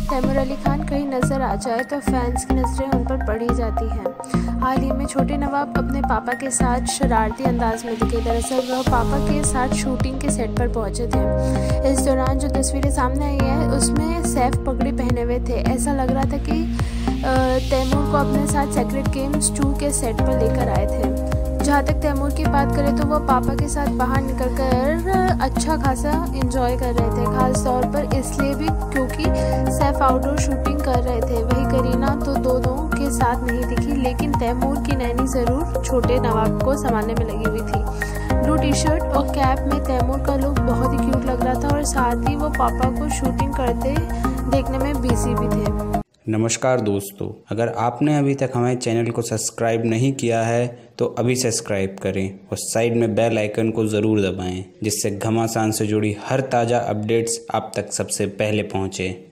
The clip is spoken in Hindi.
तैमूर अली खान कहीं नज़र आ जाए तो फैंस की नज़रें उन पर पड़ ही जाती हैं। हाल ही में छोटे नवाब अपने पापा के साथ शरारती अंदाज में दिखे। दरअसल वह पापा के साथ शूटिंग के सेट पर पहुंचे थे। इस दौरान जो तस्वीरें सामने आई हैं उसमें सैफ पगड़ी पहने हुए थे। ऐसा लग रहा था कि तैमूर को अपने साथ सेक्रेट गेम्स 2 के सेट पर लेकर आए थे। जहाँ तक तैमूर की बात करें तो वह पापा के साथ बाहर निकलकर अच्छा खासा एंजॉय कर रहे थे, खास तौर पर इसलिए भी क्योंकि सैफ आउटडोर शूटिंग कर रहे थे। वही करीना तो दोनों के साथ नहीं दिखी, लेकिन तैमूर की नैनी ज़रूर छोटे नवाब को संभालने में लगी हुई थी। ब्लू टी शर्ट और कैप में तैमूर का लुक बहुत ही क्यूट लग रहा था और साथ ही वो पापा को शूटिंग करते देखने में बिजी भी थे। नमस्कार दोस्तों, अगर आपने अभी तक हमारे चैनल को सब्सक्राइब नहीं किया है तो अभी सब्सक्राइब करें और साइड में बेल आइकन को ज़रूर दबाएं, जिससे घमासान से जुड़ी हर ताज़ा अपडेट्स आप तक सबसे पहले पहुँचे।